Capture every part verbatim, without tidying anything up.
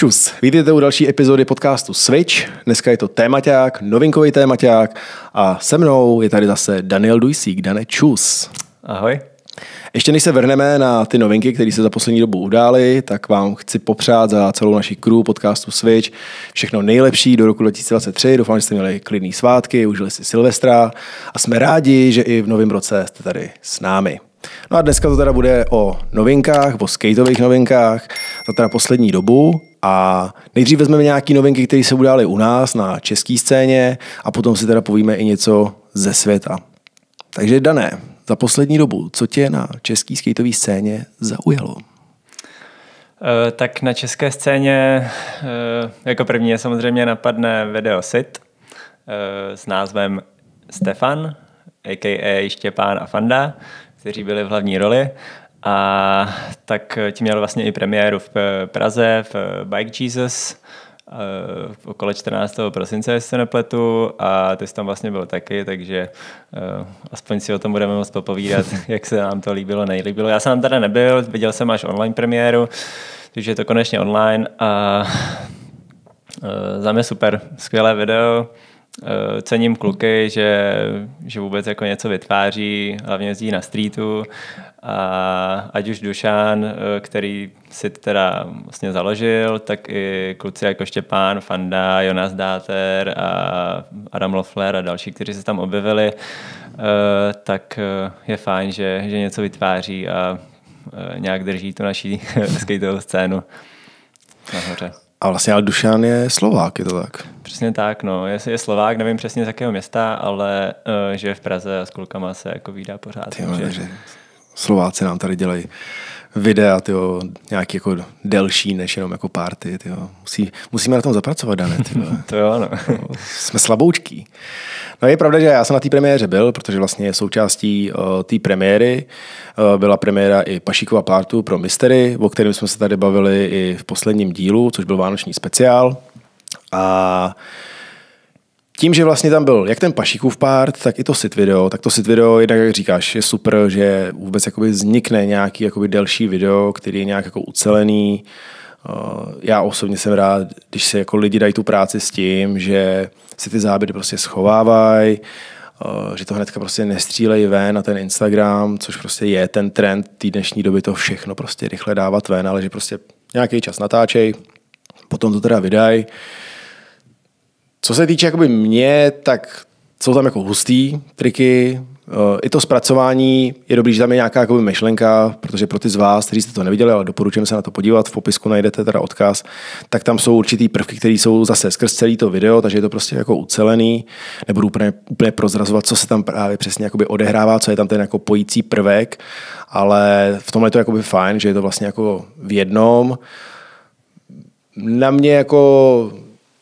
Čus, vítejte u další epizody podcastu Switch. Dneska je to témaťák, novinkový témaťák a se mnou je tady zase Daniel Dujsík. Dane, čus. Ahoj. Ještě než se vrhneme na ty novinky, které se za poslední dobu udály, tak vám chci popřát za celou naši crew podcastu Switch všechno nejlepší do roku dva tisíce dvacet tři. Doufám, že jste měli klidný svátky, užili si Silvestra a jsme rádi, že i v novém roce jste tady s námi. No a dneska to teda bude o novinkách, o skateových novinkách za teda poslední dobu a nejdřív vezmeme nějaký novinky, které se udály u nás na české scéně a potom si teda povíme i něco ze světa. Takže Dané, za poslední dobu, co tě na české skateové scéně zaujalo? E, tak na české scéně e, jako první samozřejmě napadne video Sit e, s názvem Stefan, a k a. Štěpán a Fanda, kteří byli v hlavní roli. A tak ti měl vlastně i premiéru v Praze v Bike Jesus v okolo čtrnáctého prosince, jestli se nepletu, a ty jsi tam vlastně byl taky, takže uh, aspoň si o tom budeme moct popovídat, jak se nám to líbilo, nejlíbilo. Já jsem tam teda nebyl, viděl jsem až online premiéru, takže je to konečně online a uh, za mě super, skvělé video. Uh, cením kluky, že, že vůbec jako něco vytváří, hlavně jezdí na streetu. A ať už Dušan, který si teda vlastně založil, tak i kluci jako Štěpán, Fanda, Jonas Dáter a Adam Loeffler a další, kteří se tam objevili, tak je fajn, že, že něco vytváří a nějak drží tu naší skateovou scénu nahoře. A vlastně ale Dušan je Slovák, je to tak? Přesně tak, no. Je, je Slovák, nevím přesně z jakého města, ale uh, žije v Praze a s klukama se jako vídá pořád. Tyjo, takže Slováci nám tady dělají videa, tyjo, nějaký jako delší než jenom jako party. Tyjo. Musí, musíme na tom zapracovat, Dane. To jo, no. Jsme slaboučký. No je pravda, že já jsem na té premiéře byl, protože vlastně je součástí uh, té premiéry. Uh, byla premiéra i Pašíkova partu pro Mystery, o kterém jsme se tady bavili i v posledním dílu, což byl vánoční speciál. A tím, že vlastně tam byl jak ten Pašíkův part, tak i to sit video, tak to sit video, jednak jak říkáš, je super, že vůbec jakoby vznikne nějaký jakoby delší video, který je nějak jako ucelený. Já osobně jsem rád, když se jako lidi dají tu práci s tím, že si ty záběry prostě schovávají, že to hnedka prostě nestřílejí ven na ten Instagram, což prostě je ten trend té dnešní doby, to všechno prostě rychle dávat ven, ale že prostě nějaký čas natáčej, potom to teda vydají. Co se týče jakoby mě, tak jsou tam jako hustý triky. I to zpracování je dobrý, že tam je nějaká jakoby myšlenka, protože pro ty z vás, kteří jste to neviděli, ale doporučujeme se na to podívat, v popisku najdete teda odkaz, tak tam jsou určitý prvky, které jsou zase skrz celý to video, takže je to prostě jako ucelený. Nebudu úplně, úplně prozrazovat, co se tam právě přesně jakoby odehrává, co je tam ten jako pojící prvek, ale v tomhle je to jakoby fajn, že je to vlastně jako v jednom. Na mě jako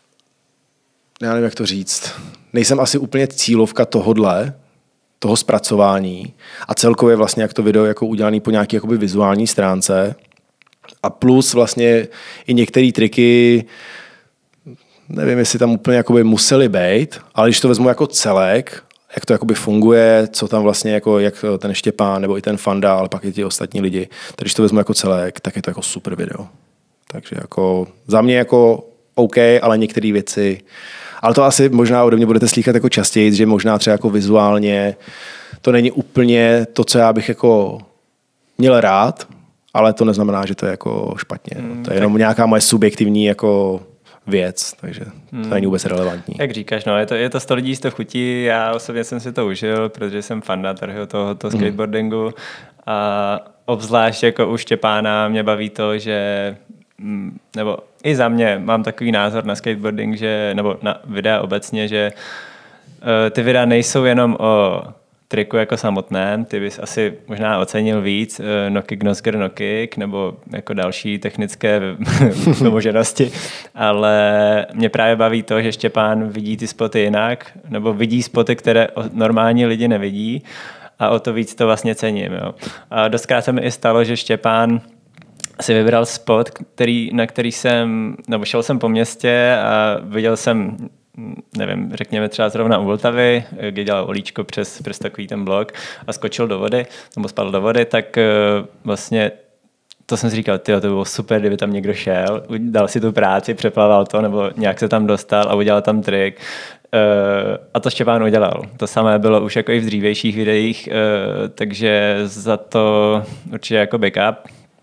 já nevím, jak to říct. Nejsem asi úplně cílovka tohodle, toho zpracování a celkově vlastně jak to video jako udělaný po nějaké jakoby vizuální stránce a plus vlastně i některé triky, nevím, jestli tam úplně jakoby museli být, ale když to vezmu jako celek, jak to jakoby funguje, co tam vlastně jako jak ten Štěpán nebo i ten Fanda, ale pak i ti ostatní lidi, tak když to vezmu jako celek, tak je to jako super video. Takže jako za mě jako OK, ale některé věci. Ale to asi možná ode mě budete slýchat jako častěji, že možná třeba jako vizuálně to není úplně to, co já bych jako měl rád, ale to neznamená, že to je jako špatně. Mm, to je jenom tak nějaká moje subjektivní jako věc, takže to mm, není vůbec relevantní. Jak říkáš, no, je to, je to sto lidí, sto chutí, já osobně jsem si to užil, protože jsem fanda toho tohoto skateboardingu mm. a obzvlášť jako u Štěpána mě baví to, že nebo i za mě mám takový názor na skateboarding, že, nebo na videa obecně, že uh, ty videa nejsou jenom o triku jako samotném, ty bys asi možná ocenil víc uh, no kick, no skirt, no kick, nebo jako další technické vymoženosti, ale mě právě baví to, že Štěpán vidí ty spoty jinak, nebo vidí spoty, které normální lidi nevidí a o to víc to vlastně cením. Jo. A dostkrát se mi i stalo, že Štěpán si vybral spot, který, na který jsem, nebo šel jsem po městě a viděl jsem, nevím, řekněme třeba zrovna u Vltavy, kde dělal olíčko přes, přes takový ten blok a skočil do vody, nebo spadl do vody, tak vlastně to jsem si říkal, tyjo, to bylo super, kdyby tam někdo šel, dal si tu práci, přeplaval to, nebo nějak se tam dostal a udělal tam trik. Uh, a to Štěpán udělal. To samé bylo už jako i v dřívějších videích, uh, takže za to určitě jako backup.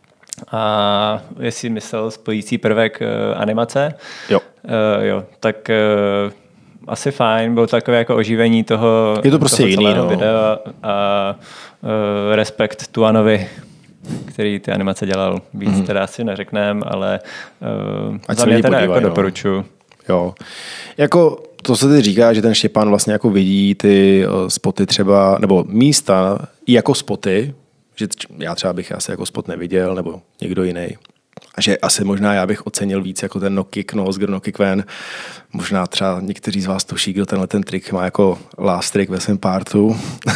A jestli myslel spojící prvek uh, animace, jo. Uh, jo, tak uh, asi fajn, bylo to takové jako oživení toho, je to prostě toho jiný, celého no. videa a uh, respekt Tuanovi, který ty animace dělal. Víc mm. teda asi neřekneme, ale uh, za mě teda podívaj, jako no. doporučuji. Jo. Jako to se teď říká, že ten Štěpán vlastně jako vidí ty uh, spoty třeba, nebo místa i jako spoty, že já třeba bych asi jako spot neviděl, nebo někdo jiný. A že asi možná já bych ocenil víc jako ten no kick nose, no kick ven. Možná třeba někteří z vás tuší, kdo tenhle ten trik má jako last trick ve svém partu.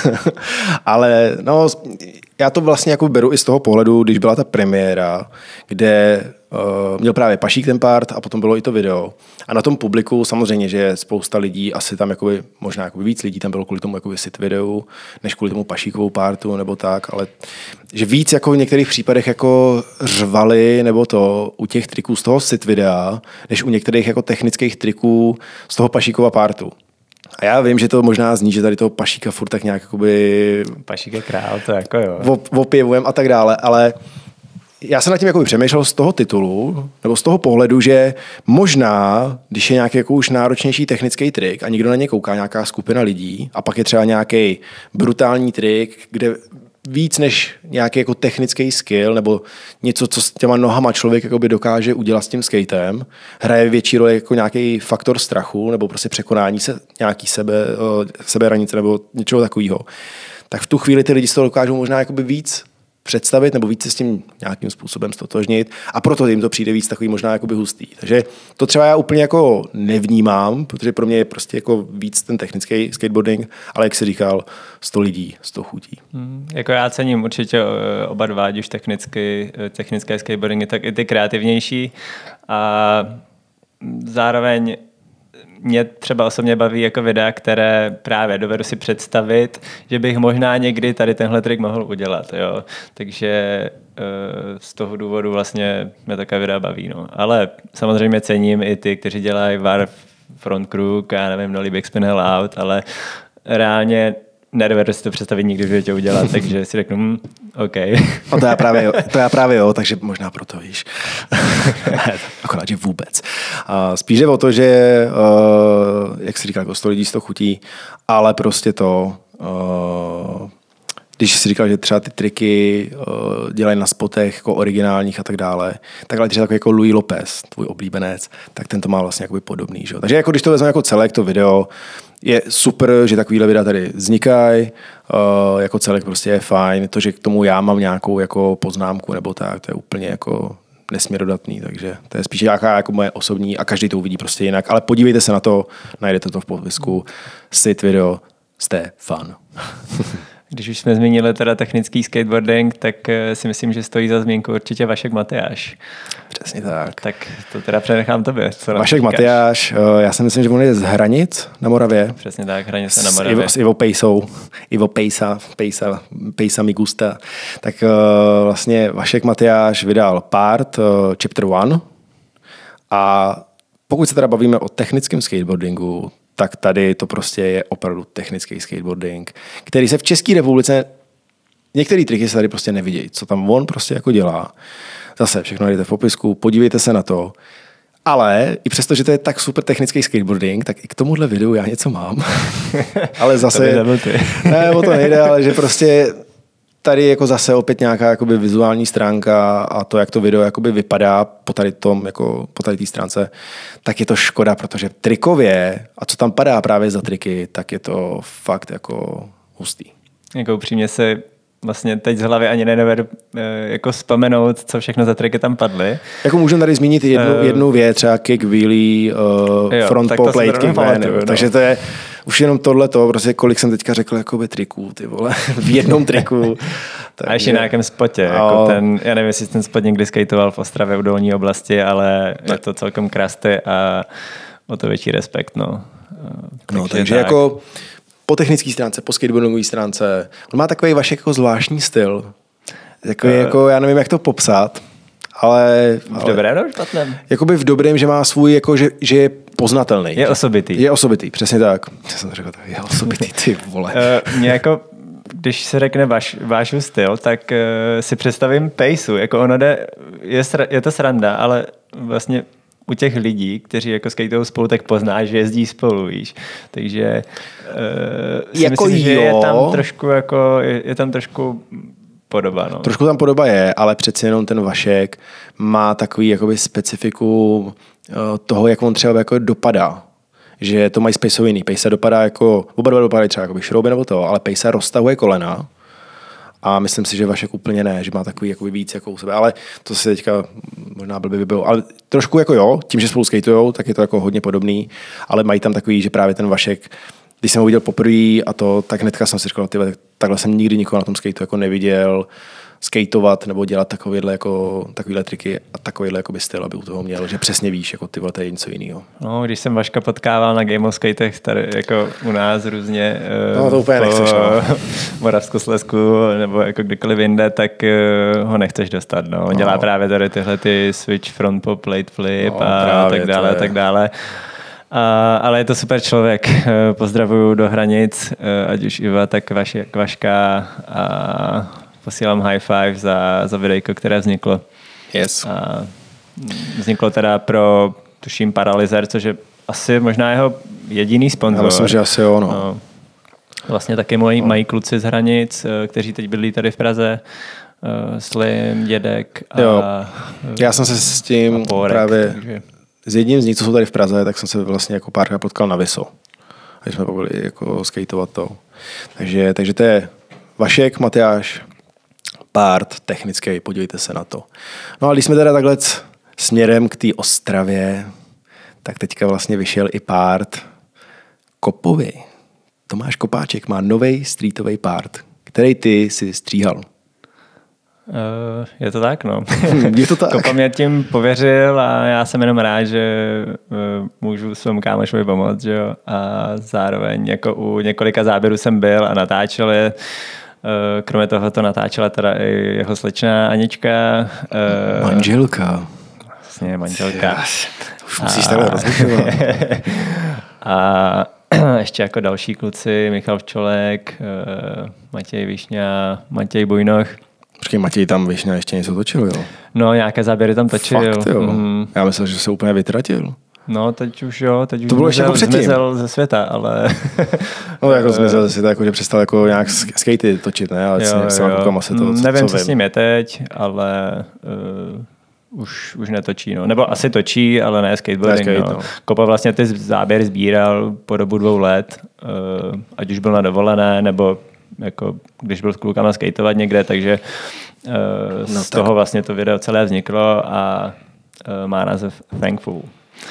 Ale no, já to vlastně jako beru i z toho pohledu, když byla ta premiéra, kde uh, měl právě Pašík ten part a potom bylo i to video. A na tom publiku samozřejmě, že spousta lidí, asi tam jakoby, možná jakoby víc lidí tam bylo kvůli tomu jakoby sit videu, než kvůli tomu Pašíkovou partu nebo tak, ale že víc jako v některých případech jako řvali nebo to u těch triků z toho sit videa, než u některých jako technických triků z toho Pašíkova partu. A já vím, že to možná zní, že tady toho Pašíka furt tak nějak jakoby... Pašík je král, to jako jo. Opěvujem a tak dále, ale já jsem nad tím jakoby přemýšlel z toho titulu, nebo z toho pohledu, že možná, když je nějaký jako už náročnější technický trik a někdo na ně kouká, nějaká skupina lidí, a pak je třeba nějaký brutální trik, kde víc než nějaký jako technický skill nebo něco, co s těma nohama člověk jakoby dokáže udělat s tím skatem, hraje větší roli jako nějaký faktor strachu nebo prostě překonání se nějaký sebe, seberanice nebo něčeho takového. Tak v tu chvíli ty lidi z toho dokážou možná jakoby víc představit nebo víc se s tím nějakým způsobem stotožnit a proto jim to přijde víc takový možná jakoby hustý. Takže to třeba já úplně jako nevnímám, protože pro mě je prostě jako víc ten technický skateboarding, ale jak jsi říkal, sto lidí, sto chutí. Hmm, jako já cením určitě oba dva, ať už technicky, technické skateboardingy, tak i ty kreativnější a zároveň mě třeba osobně baví jako videa, které právě dovedu si představit, že bych možná někdy tady tenhle trik mohl udělat. Jo. Takže z toho důvodu vlastně mě také videa baví. No. Ale samozřejmě cením i ty, kteří dělají var front crook, já nevím, nollie backspin hell out, ale reálně nedovedu si to představit nikdy v životě udělat, takže si řeknu, hm, OK. No to já právě jo, to já právě jo, takže možná proto, víš. Akorát, že vůbec. A spíš je o to, že, uh, jak si říká, jako sto lidí sto chutí, ale prostě to, uh, když jsi říkal, že třeba ty triky uh, dělají na spotech jako originálních a tak dále, tak ale třeba takový jako Louis Lopez, tvůj oblíbenec, tak ten to má vlastně jakoby podobný. Že? Takže jako když to vezmeme jako celek, to video, je super, že takovýhle videa tady vznikají, uh, jako celek prostě je fajn. To, že k tomu já mám nějakou jako poznámku nebo tak, to je úplně jako nesměrodatný, takže to je spíš nějaká jako moje osobní a každý to uvidí prostě jinak, ale podívejte se na to, najdete to v popisku, sit video, jste fun. Když už jsme zmínili teda technický skateboarding, tak si myslím, že stojí za zmínku určitě Vašek Matyáš. Přesně tak. Tak to teda přenechám tobě. Co Vašek Matyáš, já si myslím, že on je z Hranic na Moravě. Přesně tak, Hranice na Moravě. S Ivo Pejsou, Ivo Pejsa, Pejsa, Pejsa mi gusta. Tak vlastně Vašek Matyáš vydal part Chapter One a pokud se teda bavíme o technickém skateboardingu, tak tady to prostě je opravdu technický skateboarding, který se v České republice, některé triky se tady prostě nevidějí, co tam on prostě jako dělá. Zase všechno najdete v popisku, podívejte se na to. Ale i přesto, že to je tak super technický skateboarding, tak i k tomuhle videu já něco mám. Ale zase, ne, o to nejde, ale že prostě tady jako zase opět nějaká jakoby vizuální stránka a to, jak to video jakoby vypadá po tady tom, jako po tady té stránce, tak je to škoda, protože trikově a co tam padá právě za triky, tak je to fakt jako hustý. Jako upřímně se vlastně teď z hlavy ani nedovedu jako vzpomenout, co všechno za triky tam padly. Jako můžeme tady zmínit jednu, uh, jednu věc, třeba kick, wheelie, uh, jo, front pole plate, kick, pamatuju, no. Takže to je už jenom tohleto, prostě kolik jsem teďka řekl jakoby triků, ty vole, v jednom triku. Tak a ještě je... na nějakém spotě, no. Jako ten, já nevím, jestli ten spot někdy skejtoval v Ostravě v dolní oblasti, ale ne. Je to celkem krásný a o to větší respekt, no. No, takže, takže tak. Jako po technické stránce, po skateboardingové stránce, on má takový Vašek jako zvláštní styl. Jako, uh, jako, já nevím, jak to popsat, ale... V dobrém nebo špatném? Jakoby v dobrém, že má svůj, jako, že, že je poznatelný. Je osobitý. Je osobitý, přesně tak. Já jsem to řekl, je osobitý, ty vole. Uh, mě jako, když se řekne váš, váš styl, tak uh, si představím Pejsu. Jako ono jde, je, sra, je to sranda, ale vlastně u těch lidí, kteří jako skateují spolu, tak poznáš, že jezdí spolu, víš. Takže uh, si jako myslím, jo. že je tam trošku jako, je, je tam trošku podoba, no. Trošku tam podoba je, ale přeci jenom ten Vašek má takový jakoby specifiku toho, jak on třeba jako dopadá. Že to mají Pejsou jiný. Pejsa dopadá jako, oba dva dopadají třeba jako šrouby nebo to, ale Pejsa roztahuje kolena a myslím si, že Vašek úplně ne, že má takový jakoby víc jako u sebe, ale to se teďka možná blbě vybilo, ale trošku jako jo, tím, že spolu skatujou, tak je to jako hodně podobný, ale mají tam takový, že právě ten Vašek, když jsem ho viděl poprvé a to, tak hnedka jsem si říkal, tyhle, takhle jsem nikdy nikoho na tom skateu jako neviděl skateovat nebo dělat takovýhle, jako, takovýhle triky a takovýhle jakoby styl, aby u toho měl, že přesně víš, jako ty vole, to je něco jiného. No, když jsem Vaška potkával na Game of Skatech, tady jako u nás různě no, to úplně po nechceš, no. Moravskoslezsku nebo jako kdykoliv jinde, tak ho nechceš dostat. No. On dělá no. právě tady tyhle ty switch front pop, plate flip no, a tak dále, a tak dále. A, ale je to super člověk. Pozdravuju do hranic, ať už Iva, tak Vaši, Vaška a posílám high five za, za videjko, které vzniklo. Yes. A vzniklo teda pro, tuším, Paralyzer, což je asi možná jeho jediný sponzor. Já myslím, že asi jo, no. no. Vlastně taky moji, no. mají kluci z hranic, kteří teď bydlí tady v Praze. Slim, Dědek a... Jo. Já jsem se s tím Pórek, právě... Takže... S jedním z nich, co jsou tady v Praze, tak jsem se vlastně jako párkrát potkal na Viso. A jsme byli jako skateovat to. Takže, takže to je Vašek, Matyáš, Part, technický, podívejte se na to. No a když jsme teda takhle směrem k té Ostravě, tak teďka vlastně vyšel i Part Kopovi. Tomáš Kopáček má novej streetový part, který ty si stříhal. Uh, je to tak, no. Je to tak. Kopa mě tím pověřil a já jsem jenom rád, že uh, můžu svému kámošovi pomoct, že jo. A zároveň jako u několika záběrů jsem byl a natáčel je. Uh, kromě toho to natáčela teda i jeho slečna Anička. Uh, manželka. Vlastně manželka. Už musíš takhle rozlišovat. A ještě jako další kluci, Michal Včolek, uh, Matěj Višňa, Matěj Bujnoch. Počkej, Matěj tam Višňa ještě něco točil, jo? No, nějaké záběry tam točil. Fakt, jo. Mm. Já myslel, že se úplně vytratil. No, teď už jo, teď už to bylo zmizel, jako zmizel ze světa, ale... no, jako zmizel ze světa, jako, že přestal jako nějak skatey točit, ne? Ale jo, s jo. Se to, co, nevím, co, co s ním je teď, ale uh, už, už netočí, no. Nebo asi točí, ale ne skateboarding, ne skate, no. no. Kopa vlastně ty záběry sbíral po dobu dvou let, uh, ať už byl na dovolené, nebo jako když byl s klukama skateovat někde, takže uh, no, z tak. toho vlastně to video celé vzniklo a uh, má název Thankful.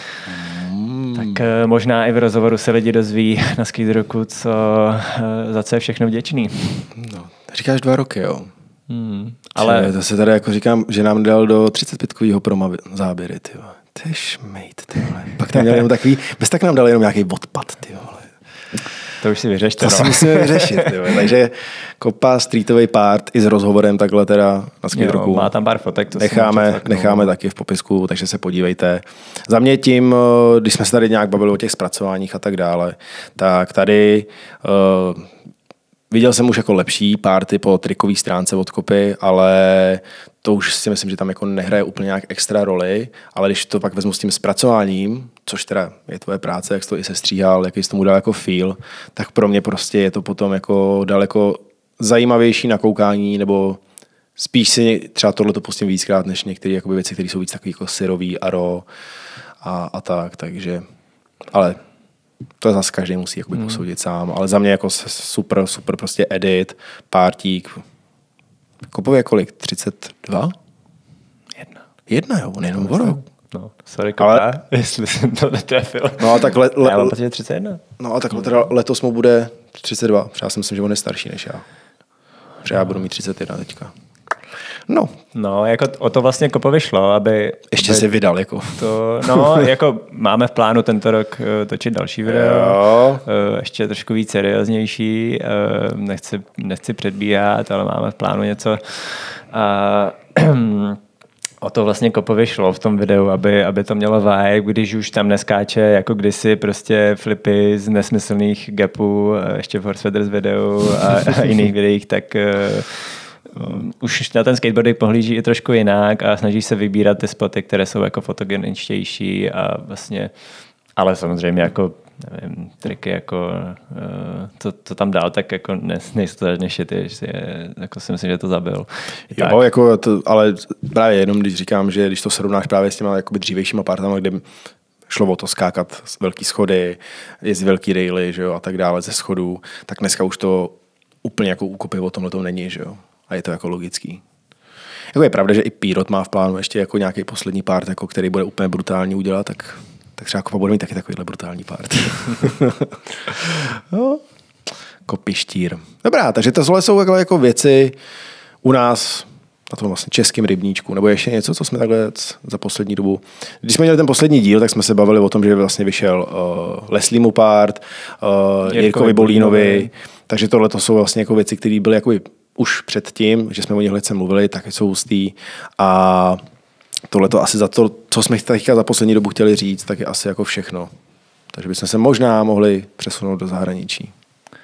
Hmm. Tak uh, možná i v rozhovoru se lidi dozví na Skate Roku, co, uh, za co je všechno vděčný. No, říkáš dva roky, jo. Hmm. Ale to se tady jako říkám, že nám dal do třicet pětkovýho proma záběry, ty vole. To je šmejt, ty vole. Pak tam měl jenom takový, bez tak nám dal jenom nějaký odpad, ty vole. To už si vyřešte. To no. si musíme vyřešit. Jo. Takže Kopa streetový part i s rozhovorem takhle teda na Skate Roku. Má tam pár fotek. To necháme, necháme taky v popisku, takže se podívejte. Za mě tím, když jsme se tady nějak bavili o těch zpracováních a tak dále, tak tady uh, viděl jsem už jako lepší party po trikové stránce od Kopy, ale to už si myslím, že tam jako nehraje úplně nějak extra roli, ale když to pak vezmu s tím zpracováním, což teda je tvoje práce, jak jsi to i sestříhal, jaký jsi tomu dal jako feel, tak pro mě prostě je to potom jako daleko zajímavější na koukání, nebo spíš si třeba tohle to pustím víckrát, než některé jakoby věci, které jsou víc takový jako syrový a raw a, a tak, takže, ale to zase každý musí jakoby hmm. posoudit sám, ale za mě jako super, super prostě edit, pártík. Kopově kolik? třicet dva? Jedna. Jedna, jo, on jenom o rok. No, sorry, Kopa, ale... jestli jsem to netrefil. No a tak le, le, já mám pocit, třicet jedna. No a tak hmm. teda letos mu bude třicet dva. Já si myslím, že on je starší než já. Protože já budu mít třicet jedna teďka. No. No, jako o to vlastně Kopovi šlo, aby... Ještě aby se vydal, jako. To, no, jako máme v plánu tento rok točit další video. Jo. Ještě trošku víc serióznější. Nechci, nechci předbíhat, ale máme v plánu něco A o to vlastně Kopovi šlo v tom videu, aby, aby to mělo vibe, když už tam neskáče jako kdysi prostě flipy z nesmyslných gapů, ještě v Horse Feathers videu a, a jiných videích, tak uh, už na ten skateboarding pohlíží i trošku jinak a snaží se vybírat ty spoty, které jsou jako fotogeničtější a vlastně, ale samozřejmě jako nevím, triky jako uh, to, to tam dál, tak jako ne, nejsou to žádné šity, jako si myslím, že to zabil. Jo, tak. Jako to, ale právě jenom když říkám, že když to srovnáš právě s těma jakoby dřívějšíma partama, kde šlo o to skákat z velký schody, jezdit velký raily, že jo, a tak dále ze schodů, tak dneska už to úplně jako úkopy o tomhle to není, že jo. A je to jako logický. Jako je pravda, že i Pirot má v plánu ještě jako nějaký poslední part, jako který bude úplně brutální udělat, tak tak třeba Kopa bude mít taky takovýhle brutální part. No, kopištír. Dobrá, takže tohle jsou jako, jako věci u nás na tom vlastně českém rybníčku. Nebo ještě něco, co jsme takhle za poslední dobu. Když jsme měli ten poslední díl, tak jsme se bavili o tom, že vlastně vyšel uh, Lesliemu part, uh, Jirkovi Bolínovi. Takže tohle to jsou vlastně jako věci, které byly jako už předtím, že jsme o nich hledce mluvili, tak jsou hustý. A tohle to asi za to, co jsme teďka za poslední dobu chtěli říct, tak je asi jako všechno. Takže bychom se možná mohli přesunout do zahraničí.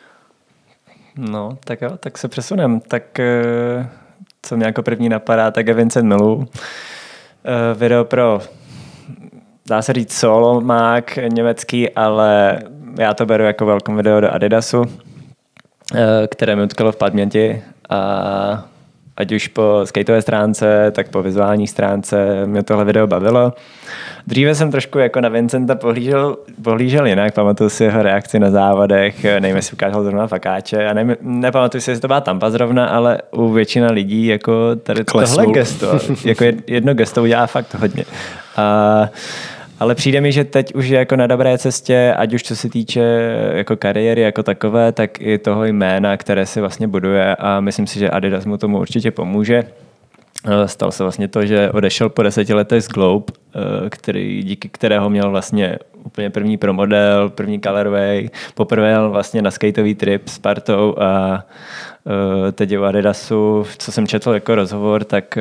No, tak jo, tak se přesunem. Tak co mě jako první napadá, tak je Vincent Milů. Video pro, dá se říct, solo mák německý, ale já to beru jako velké video do Adidasu, které mi utkalo v paměti a ať už po skateové stránce, tak po vizuální stránce mě tohle video bavilo. Dříve jsem trošku jako na Vincenta pohlížel, pohlížel jinak, pamatuju si jeho reakci na závodech, nevím, jestli ukázal zrovna fakáče a nevím, nepamatuju si, jestli to byla Tampa zrovna, ale u většina lidí jako tady Klesnul. Tohle gesto, jako jedno gesto udělá fakt hodně. A ale přijde mi, že teď už je jako na dobré cestě, ať už co se týče jako kariéry jako takové, tak i toho jména, které si vlastně buduje a myslím si, že Adidas mu tomu určitě pomůže. Stalo se vlastně to, že odešel po deseti letech z Globe, který, díky kterého měl vlastně úplně první pro model, první colorway, poprvé jel vlastně na skateový trip s partou a teď je u Adidasu, co jsem četl jako rozhovor, tak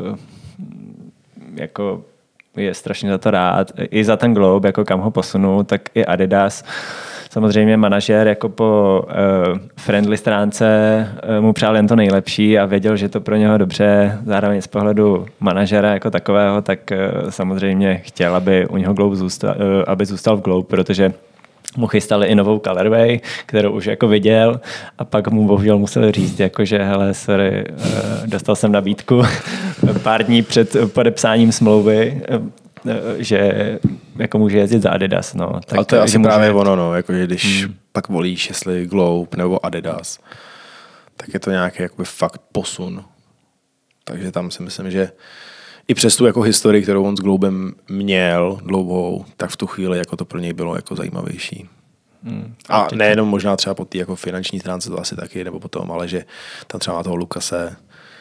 jako je strašně za to rád. I za ten Globe, jako kam ho posunu, tak i Adidas. Samozřejmě manažer jako po uh, friendly stránce uh, mu přál jen to nejlepší a věděl, že to pro něho dobře. Zároveň z pohledu manažera jako takového, tak uh, samozřejmě chtěl, aby u něho Globe zůstal, uh, aby zůstal v Globe, protože mu chystali i novou colorway, kterou už jako viděl a pak mu bohužel musel říct, jako, že hele, sorry, dostal jsem nabídku pár dní před podepsáním smlouvy, že jako může jezdit za Adidas. No. Tak, ale to je asi může... právě ono, no, jako, že když hmm. pak volíš, jestli Globe nebo Adidas, tak je to nějaký jakoby fakt posun. Takže tam si myslím, že i přes tu jako historii, kterou on s Globem měl dlouhou, tak v tu chvíli jako to pro něj bylo jako zajímavější. Hmm, a nejenom možná třeba po té jako finanční stránce to asi taky, nebo potom, ale že tam třeba má toho Lukase,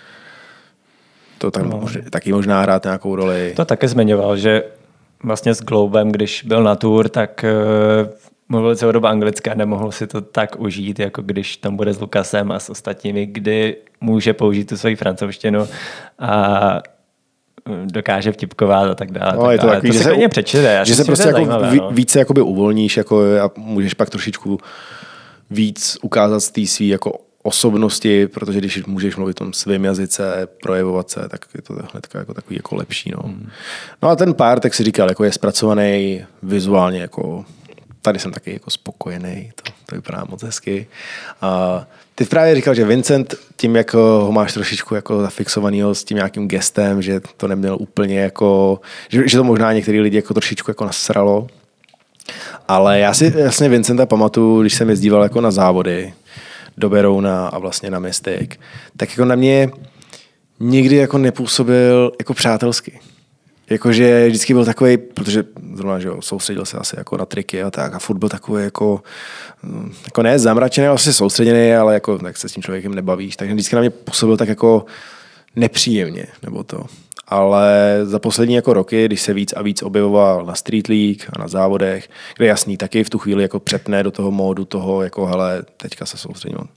to tak, no. možná, taky možná hrát nějakou roli. To také zmiňoval, že vlastně s Globem, když byl na tour, tak uh, mluvil celou dobu anglicky a nemohl si to tak užít, jako když tam bude s Lukasem a s ostatními, kdy může použít tu svoji francouzštinu a dokáže vtipkovat a tak dále. No, tak to, takový, to se klidně přečte. Že se prostě jako zajímavé, no. více jakoby uvolníš jako a můžeš pak trošičku víc ukázat z té svý jako osobnosti, protože když můžeš mluvit o tom svém jazyce, projevovat se, tak je to hnedka jako takový jako lepší. No, hmm. no a ten pár, tak si říkal, jako je zpracovaný vizuálně jako tady jsem taky jako spokojený, to, to vypadá moc hezky. A ty právě říkal, že Vincent tím, jak ho máš trošičku jako zafixovanýho s tím nějakým gestem, že to neměl úplně jako, že, že to možná některý lidi jako trošičku jako nasralo. Ale já si jasně Vincenta pamatuju, když jsem jezdíval jako na závody do Berouna a vlastně na Mystic, tak jako na mě nikdy jako nepůsobil jako přátelsky. Jakože vždycky byl takový, protože zrovna, že jo, soustředil se asi jako na triky a tak a furt byl takový jako, jako ne zamračený, asi soustředěný, ale jako tak se s tím člověkem nebavíš, takže vždycky na mě působil tak jako nepříjemně, nebo to. Ale za poslední jako roky, když se víc a víc objevoval na Street League a na závodech, kde jasný taky v tu chvíli jako přepne do toho módu toho, jako hele, teďka se soustředím,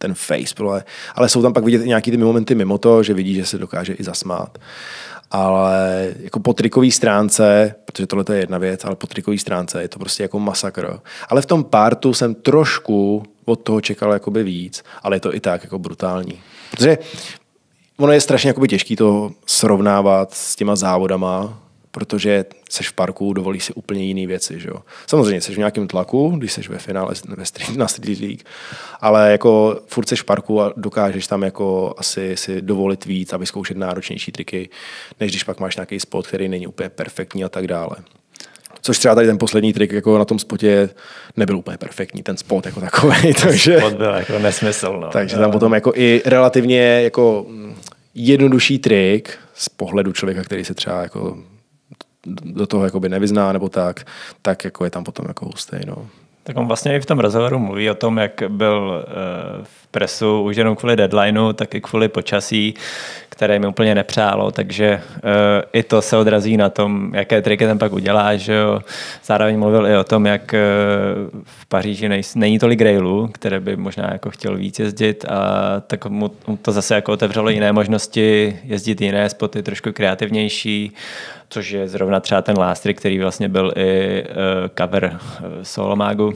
ten face, ale, ale jsou tam pak vidět i nějaký ty momenty mimo to, že vidí, že se dokáže i zasmát. Ale jako po trikové stránce, protože tohle je jedna věc, ale po trikové stránce je to prostě jako masakr. Ale v tom partu jsem trošku od toho čekal jakoby víc, ale je to i tak jako brutální. Protože ono je strašně jakoby těžký to srovnávat s těma závodama, protože seš v parku, dovolíš si úplně jiné věci. Že jo? Samozřejmě seš v nějakém tlaku, když seš ve finále ve street, na Street League, ale jako furt seš v parku a dokážeš tam jako asi si dovolit víc a vyzkoušet náročnější triky, než když pak máš nějaký spot, který není úplně perfektní a tak dále. Což třeba tady ten poslední trik jako na tom spotě nebyl úplně perfektní, ten spot jako takový. Takže, spot byl jako nesmysl. No. Takže tam potom jako i relativně jako jednodušší trik z pohledu člověka, který se třeba jako do toho jakoby nevyzná nebo tak, tak jako je tam potom jako hustý. No. Tak on vlastně i v tom rozhovoru mluví o tom, jak byl v presu už jenom kvůli deadlineu, tak i kvůli počasí, které mi úplně nepřálo, takže i to se odrazí na tom, jaké triky tam pak udělá, že jo. Zároveň mluvil i o tom, jak v Paříži nej, není tolik railů, které by možná jako chtěl víc jezdit, a tak mu to zase jako otevřelo jiné možnosti jezdit jiné spoty, trošku kreativnější, což je zrovna třeba ten last trick, který vlastně byl i cover Solomagu.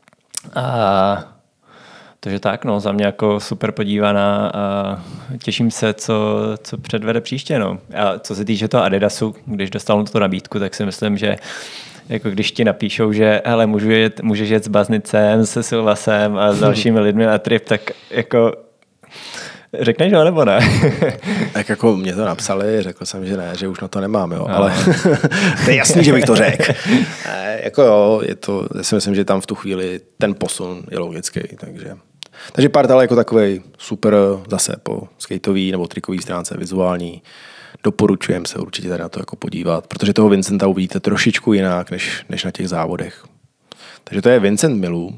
A takže tak, no, za mě jako super podívaná a těším se, co, co předvede příště. No. A co se týče toho Adidasu, když dostal tu nabídku, tak si myslím, že jako když ti napíšou, že hele, můžu jet, můžeš jet s Baznicem, se Silvasem a s dalšími lidmi na trip, tak jako řekneš ho nebo ne? Tak jako mě to napsali, řekl jsem, že ne, že už na to nemám, jo, no. Ale to je jasný, že bych to řekl. Jako jo, je to, já si myslím, že tam v tu chvíli ten posun je logický, takže... Takže Partal jako takovej super zase po skateový nebo trikový stránce vizuální. Doporučujem se určitě tady na to jako podívat, protože toho Vincenta uvidíte trošičku jinak, než, než na těch závodech. Takže to je Vincent Milů.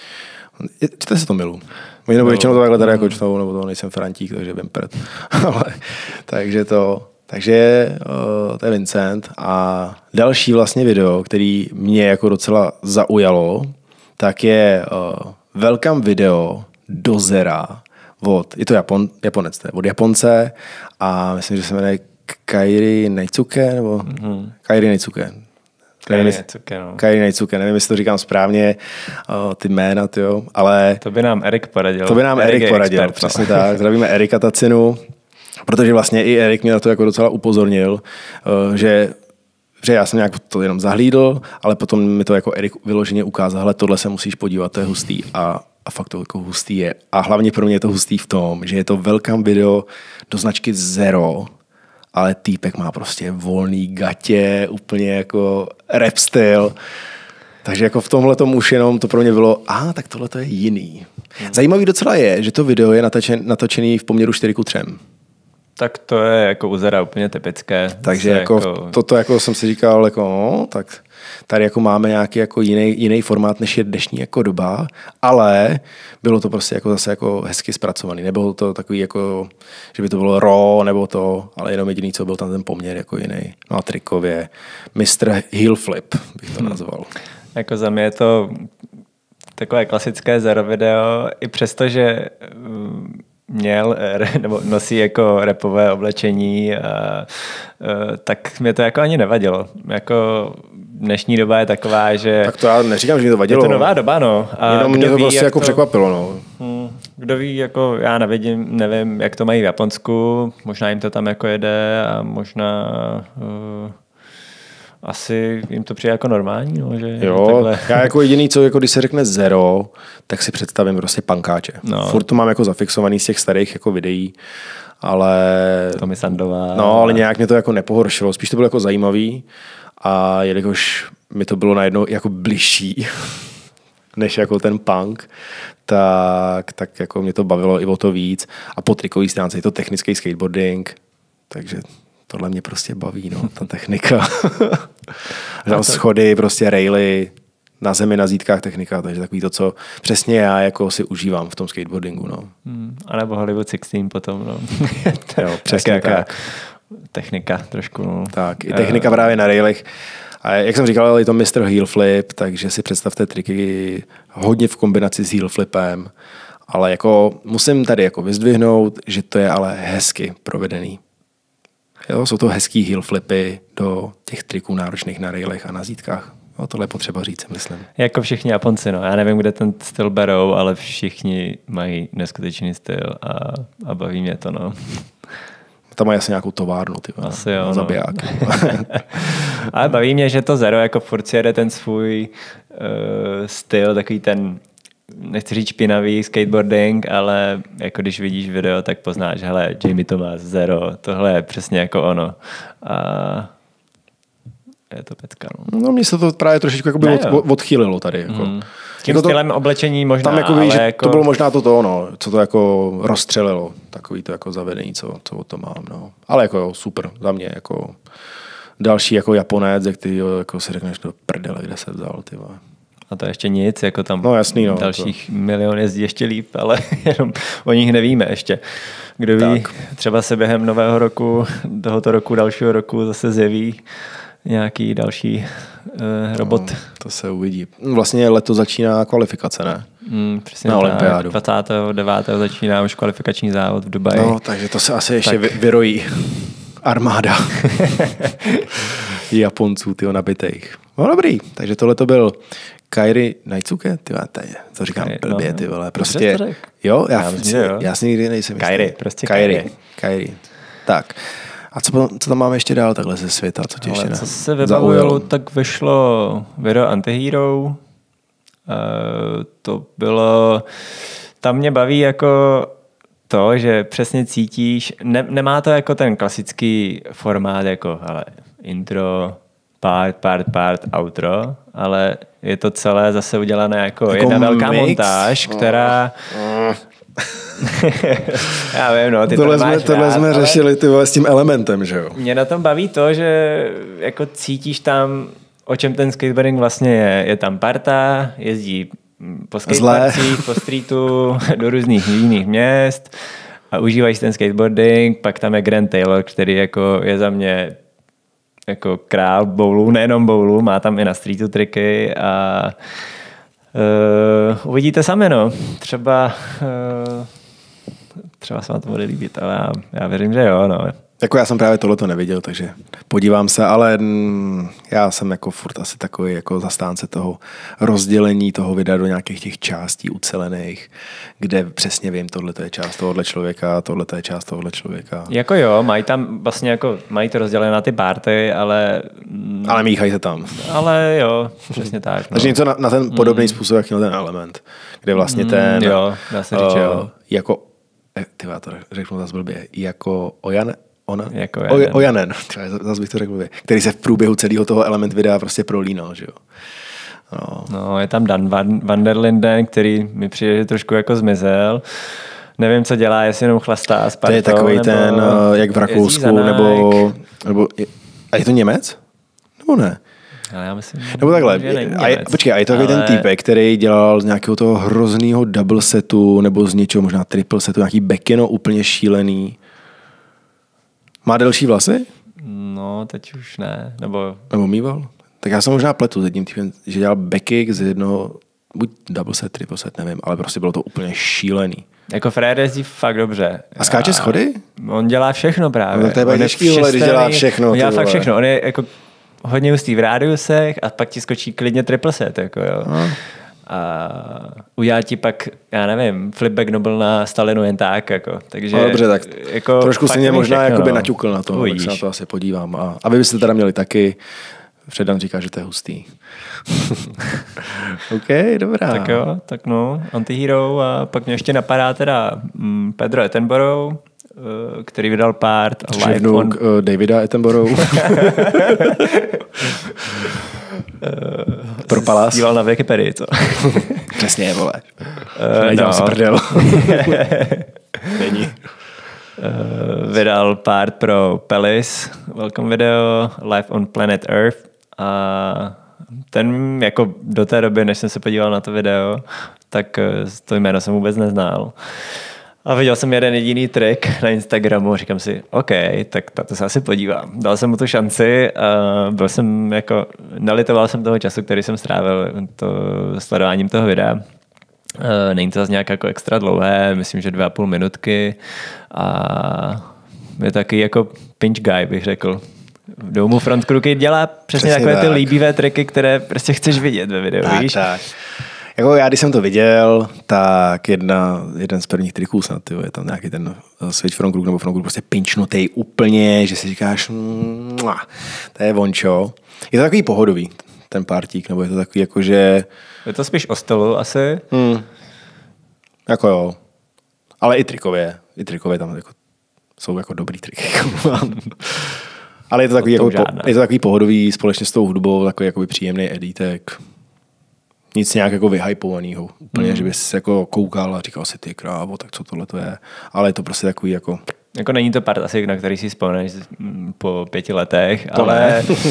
Čte se to Milů? Oni nebo většinou to takhle tady jako čtou, nebo to nejsem Frantík, takže vím prd. Ale, takže to, takže uh, to je Vincent. A další vlastně video, který mě jako docela zaujalo, tak je uh, welcome video do Zera od, je to Japon, Japonec, to je od Japonce a myslím, že se jmenuje Kairi Neitsuke, nebo mm-hmm. Kairi Neitsuke. Kairi Neitsuke, no. Kairi Neitsuke, nevím, jestli to říkám správně, uh, ty jména, tyjo, ale... To by nám Erik poradil. To by nám Erik, Erik poradil, expert, přesně no. Tak. Zdravíme Erika Tacinu, protože vlastně i Erik mě na to jako docela upozornil, uh, že že já jsem nějak to jenom zahlídl, ale potom mi to jako Erik vyloženě ukázal, hele, tohle se musíš podívat, to je hustý a, a fakt to jako hustý je. A hlavně pro mě je to hustý v tom, že je to welcome video do značky Zero, ale týpek má prostě volný gatě, úplně jako rap styl. Takže jako v tomhle tomu už jenom to pro mě bylo, a tak tohle to je jiný. Hmm. Zajímavý docela je, že to video je natočen, natočený v poměru čtyři ku třem. Tak to je jako u Zera úplně typické. Takže jako, jako... toto jako jsem si říkal, jako, no, tak tady jako máme nějaký jako jiný, jiný formát, než je dnešní jako doba, ale bylo to prostě jako zase jako hezky zpracovaný. Nebylo to takový jako, že by to bylo raw nebo to, ale jenom jediný, co byl tam ten poměr jako jiný. No a trikově mister Heel Flip bych to nazval. Hmm. Jako za mě je to takové klasické Zero video, i přesto, že měl nebo nosí jako rapové oblečení, a, tak mě to jako ani nevadilo. Jako dnešní doba je taková, že... Tak to já neříkám, že mi to vadilo. Je to nová doba, no. A jenom mě to ví, prostě jako to, překvapilo, no. Kdo ví, jako já nevidím, nevím, jak to mají v Japonsku, možná jim to tam jako jede a možná... Uh, asi jim to přijde jako normální, no, že jo, takhle. Já jako jediný, co jako když se řekne Zero, tak si představím prostě pankáče. No. Furt to mám jako zafixovaný z těch starých jako videí, ale... Tomi Sandová. No, ale nějak mě to jako nepohoršilo, spíš to bylo jako zajímavý a jelikož mi to bylo najednou jako bližší než jako ten punk, tak, tak jako mě to bavilo i o to víc a po trikový stránce je to technický skateboarding, takže tohle mě prostě baví, no, ta technika. Tam schody, prostě raily, na zemi, na zítkách technika, takže takový to, co přesně já jako si užívám v tom skateboardingu, no. Hmm, a nebo Hollywood šestnáct potom, no. Jo, přesně tak. tak. Technika trošku, no. Tak, i technika uh, právě na railech. A jak jsem říkal, je to mister Heel Flip, takže si představte triky hodně v kombinaci s heel flipem Ale jako musím tady jako vyzdvihnout, že to je ale hezky provedený. Jo, jsou to hezký heel flipy do těch triků náročných na railech a na zítkách. No, tohle je potřeba říct, myslím. Jako všichni Japonci, no. Já nevím, kde ten styl berou, ale všichni mají neskutečný styl a, a baví mě to, no. Tam mají asi nějakou továrnu, ty asi jo, no. Zabiják. Ale baví mě, že to Zero jako furt si jede ten svůj uh, styl, takový ten, nechci říct špinavý skateboarding, ale jako když vidíš video, tak poznáš, hele, Jamie Thomas, Zero, tohle je přesně jako ono. A je to pecka. No, no mně se to právě trošičku jako by od, odchýlilo tady. Jako. Mm. Tím jako stylem to, oblečení možná, tam jako ale víš, jako... to bylo možná to to, no, co to jako rozstřelilo. Takový to jako zavedení, co, co o to mám. No. Ale jako jo, super, za mě jako další jako Japonec, který jako si řekneš do prdele, kde se vzal. Ty vole. A to ještě nic, jako tam no, jasný, no, dalších to... milion jezdí ještě líp, ale jenom o nich nevíme ještě. Kdo ví, tak. Třeba se během nového roku, tohoto roku, dalšího roku zase zjeví nějaký další uh, robot. No, to se uvidí. Vlastně letos začíná kvalifikace, ne? Mm, přesně na olympiádu. dvacátého devátého začíná už kvalifikační závod v Dubaji. No, takže to se asi ještě tak. vyrojí. Armáda Japonců, tyho nabitejch. No dobrý, takže tohle to byl Kairi Naitsuke, ty to říkám Kairi, blbě, no, ty vole, prostě, jo, já, já, myslím, jo. já si nikdy nejsem Kairi, jistý. prostě Kairi. Kairi. Kairi. Tak, a co, co tam máme ještě dál takhle ze světa, co tě ještě co se vybavilo, tak vyšlo video Antihero, uh, to bylo, tam mě baví jako to, že přesně cítíš, ne, nemá to jako ten klasický formát jako ale intro, part, part, part, outro, ale je to celé zase udělané jako, jako jedna velká mix. montáž, která... Oh. Já vím, no, ty tohle to jsme, máš tohle rád, jsme řešili ty s tím elementem, že jo? Mě na tom baví to, že jako cítíš tam, o čem ten skateboarding vlastně je. Je tam parta, jezdí po skateparcích, po streetu, do různých jiných měst a užívají si ten skateboarding. Pak tam je Grant Taylor, který jako je za mě jako král bowlu, nejenom bowlu, má tam i na streetu triky a uh, uvidíte sami, no. Třeba uh, třeba se vám to bude líbit, ale já, já věřím, že jo, no. Jako já jsem právě tohleto neviděl, takže podívám se, ale já jsem jako furt asi takový jako zastánce toho rozdělení toho videa do nějakých těch částí ucelených, kde přesně vím, tohle je část tohohle člověka, tohle je část tohohle člověka. Jako jo, mají tam vlastně jako, mají to rozdělené na ty party, ale... Ale míchají se tam. Ale jo, přesně tak. No. Takže něco na, na ten podobný mm. způsob, jak měl ten element, kde vlastně ten... Mm, jo, dá se říct, uh, jo. Jako, tyva, to řeknu zase blbě, jako Ojan... Ona? Jako Ojanen. Ojanen, zase bych to řekl, který se v průběhu celého toho element videa prostě prolínal, že jo. No. no, je tam Dan Van, Van der Linden, který mi přijde, že trošku jako zmizel. Nevím, co dělá, jestli jenom chlastá s partou. To je takový ten, jak v Rakousku, nebo, nebo je, a je to Němec? Nebo ne? Ale já myslím, nebo takhle, a je, počkej, a je to takový ale... ten týpek, který dělal z nějakého toho hroznýho double setu, nebo z něčeho možná triple setu, nějaký backeno úplně šílený. Má delší vlasy? No, teď už ne. Nebo, nebo mýval? Tak já jsem možná pletu s jedním týpem, že dělal backkick z jednoho, buď double set, triple set, nevím, ale prostě bylo to úplně šílený. Jako Fred jezdí fakt dobře. A skáče a schody? On dělá všechno právě. No, tak to je těžký, vole, když dělá všechno. On dělá fakt všechno. On je jako hodně hustý v rádiusech a pak ti skočí klidně triple set. Jako jo. No. A udělá ti pak, já nevím, flipback Noble na Stalinu jen tak. Jako. Takže, no, dobře, tak jako, trošku si mě možná všechno, jakoby no. naťukl na to, tak se na to asi podívám. A, a vy byste teda měli taky, Předan říká, že to je hustý. OK, dobrá. Tak jo, tak no, Antihero a pak mě ještě napadá teda um, Pedro Attenborough, který vydal part a live on... uh, Davida Attenborough. Propalas. Díval na Wikipedii, co? Přesně, vole. Uh, Nedělám no. si prdel. Není. Uh, vydal part pro Pelis, welcome video, Live on Planet Earth. A ten jako do té doby, než jsem se podíval na to video, tak to jméno jsem vůbec neznal. A viděl jsem jeden jediný trik na Instagramu, říkám si, OK, tak na to se asi podívám. Dal jsem mu tu šanci a byl jsem jako, nalitoval jsem toho času, který jsem strávil to sledováním toho videa. Není to zase nějak jako extra dlouhé, myslím, že dvě a půl minutky a je taky jako pinch guy, bych řekl. Domu front crookie dělá přesně, přesně takové tak. Ty líbivé triky, které prostě chceš vidět ve videu, tak, víš? Tak. Jako já, když jsem to viděl, tak jedna, jeden z prvních triků snad, tyjo, je tam nějaký ten switch front crook nebo front crook prostě pinchnutej úplně, že si říkáš, mua, to je vončo. Je to takový pohodový, ten partík, nebo je to takový jako, že... Je to spíš o stylu asi? Hmm. Jako jo. Ale i trikově. I trikově tam jako, jsou jako dobrý triky. Ale je to takový, jako, je to takový pohodový společně s tou hudbou, takový jako příjemný editek. Nic nějak jako vyhypovanýho. Úplně, hmm. že bys jako koukal a říkal si ty krávo, tak co tohle to je. Ale je to prostě takový jako... Jako není to part asi, na který si vzpomeneš po pěti letech, to ale uh,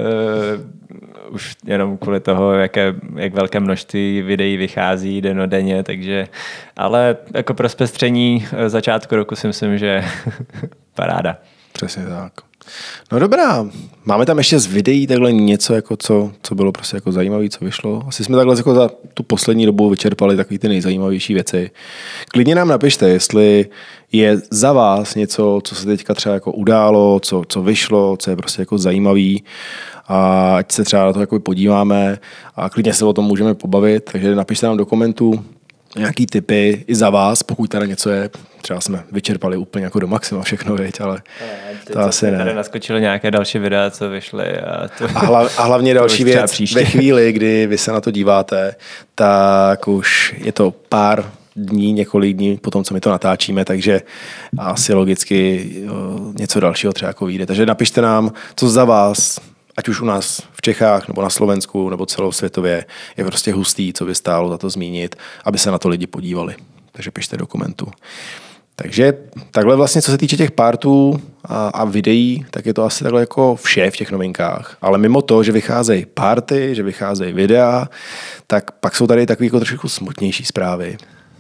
už jenom kvůli toho, jaké, jak velké množství videí vychází denodenně, takže ale jako pro zpestření začátku roku si myslím, že paráda. Přesně tak. No dobrá, máme tam ještě z videí takhle něco, jako co, co bylo prostě jako zajímavé, co vyšlo. Asi jsme takhle jako za tu poslední dobu vyčerpali takový ty nejzajímavější věci. Klidně nám napište, jestli je za vás něco, co se teďka třeba jako událo, co, co vyšlo, co je prostě jako zajímavý, a ať se třeba na to jako podíváme a klidně se o tom můžeme pobavit, takže napište nám do komentů nějaký tipy i za vás, pokud tady něco je. Třeba jsme vyčerpali úplně jako do maxima všechno, věď, ale to, to asi ne. Tady naskočily nějaké další videa, co vyšly. A, to, a, hla, a hlavně další věc, ve chvíli, kdy vy se na to díváte, tak už je to pár dní, několik dní po tom, co my to natáčíme, takže asi logicky jo, něco dalšího třeba jako vyjde. Takže napište nám, co za vás, ať už u nás v Čechách, nebo na Slovensku, nebo celosvětově, je prostě hustý, co by stálo za to zmínit, aby se na to lidi podívali. Takže pište do komentu. Takže takhle vlastně, co se týče těch partů a, a videí, tak je to asi takhle jako vše v těch novinkách. Ale mimo to, že vycházejí party, že vycházejí videa, tak pak jsou tady takové jako trošku smutnější zprávy.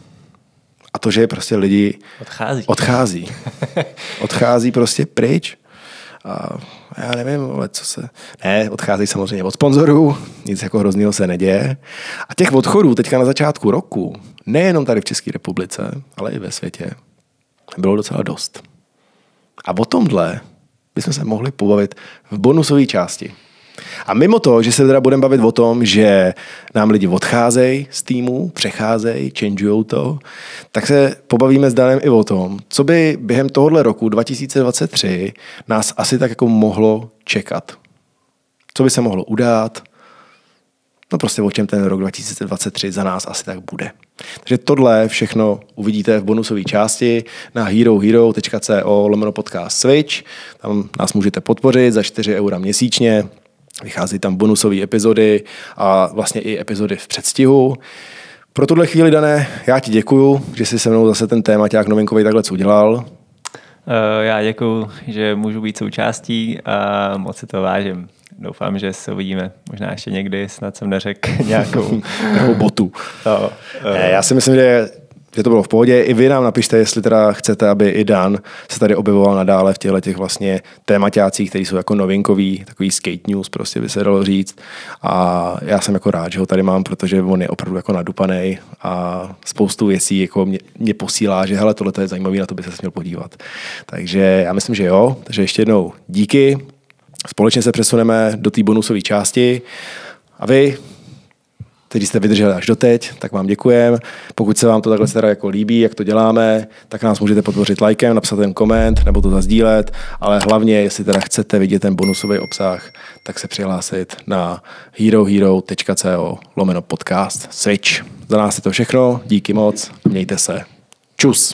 A to, že prostě lidi odchází. Odchází, odchází prostě pryč. A já nevím, ale co se... Ne, odchází samozřejmě od sponzorů, nic jako hroznýho se neděje. A těch odchodů teďka na začátku roku, nejenom tady v České republice, ale i ve světě, bylo docela dost. A o tomhle bychom se mohli pobavit v bonusové části. A mimo to, že se teda budeme bavit o tom, že nám lidi odcházejí z týmu, přecházejí, changeujou to, tak se pobavíme s Danem i o tom, co by během tohohle roku dva tisíce dvacet tři nás asi tak jako mohlo čekat. Co by se mohlo udát, no prostě o čem ten rok dva tisíce dvacet tři za nás asi tak bude. Takže tohle všechno uvidíte v bonusové části na herohero tečka co lomeno podcast switch. Tam nás můžete podpořit za čtyři eura měsíčně. Vychází tam bonusové epizody a vlastně i epizody v předstihu. Pro tuhle chvíli, Dané, já ti děkuju, že jsi se mnou zase ten témaťák novinkový takhle co udělal. Já děkuju, že můžu být součástí a moc si to vážím. Doufám, že se uvidíme možná ještě někdy, snad jsem neřekl nějakou, nějakou botu. No, ne, já si myslím, že že to bylo v pohodě. I vy nám napište, jestli teda chcete, aby i Dan se tady objevoval nadále v těchto těch vlastně témaťácích, které jsou jako novinkový, takový skate news, prostě by se dalo říct. A já jsem jako rád, že ho tady mám, protože on je opravdu jako nadupanej a spoustu věcí jako mě, mě posílá, že hele, tohle je zajímavý, na to by se měl podívat. Takže já myslím, že jo. Takže ještě jednou díky. Společně se přesuneme do té bonusové části. A vy, kteří jste vydrželi až doteď, tak vám děkujeme. Pokud se vám to takhle teda jako líbí, jak to děláme, tak nás můžete podpořit lajkem, napsat ten koment nebo to zazdílet, ale hlavně, jestli teda chcete vidět ten bonusový obsah, tak se přihlásit na herohero tečka co lomeno podcast switch. Za nás je to všechno, díky moc, mějte se. Čus.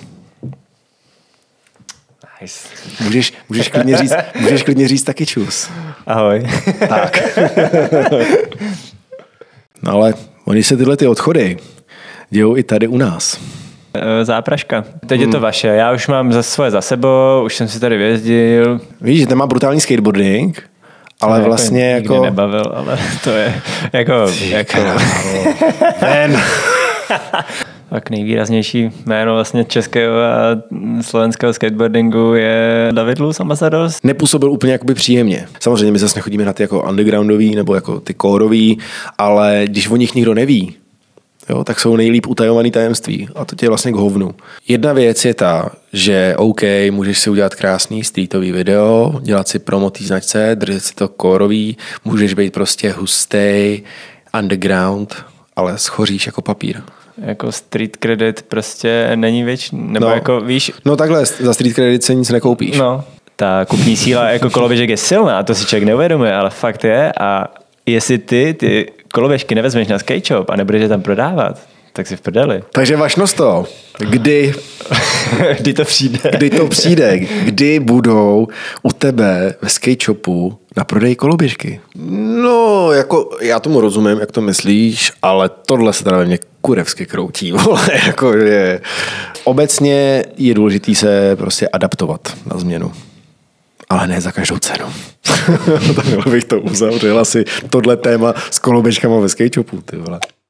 Nice. Můžeš, můžeš, klidně říct, můžeš klidně říct taky čus. Ahoj. Tak. No ale oni se tyhle ty odchody dějou i tady u nás. Zápraška. Teď hmm. je to vaše. Já už mám za svoje za sebou, už jsem si tady vyjezdil. Víš, že ten má brutální skateboarding, ale to vlastně jako... Nikdy nebavil, ale to je jako... jako... Ven. Tak nejvýraznější jméno vlastně českého a slovenského skateboardingu je David Luz, ambasador. Nepůsobil úplně jakoby příjemně. Samozřejmě my zase nechodíme na ty jako undergroundový nebo jako ty kórový, ale když o nich nikdo neví, jo, tak jsou nejlíp utajovaný tajemství a to tě je vlastně k hovnu. Jedna věc je ta, že OK, můžeš si udělat krásný streetový video, dělat si promo té značce, držet si to kórový, můžeš být prostě hustý, underground, ale schoříš jako papír. Jako street credit prostě není věčný, nebo no, jako víš... No takhle, za street credit se nic nekoupíš. No, ta kupní síla jako koloběžek je silná, to si člověk neuvědomuje, ale fakt je a jestli ty ty koloběžky nevezmeš na skate shop a nebudeš je tam prodávat, tak si v prdeli. Takže Vašnosto, kdy... kdy to přijde? Kdy to přijde? Kdy budou u tebe ve skate shopu na prodej koloběžky? No, jako já tomu rozumím, jak to myslíš, ale tohle se teda ve mně kurevsky kroutí. Jako, že obecně je důležitý se prostě adaptovat na změnu. Ale ne za každou cenu. Takhle bych to uzavřel asi tohle téma s koloběžkama ve skate shopu, ty vole.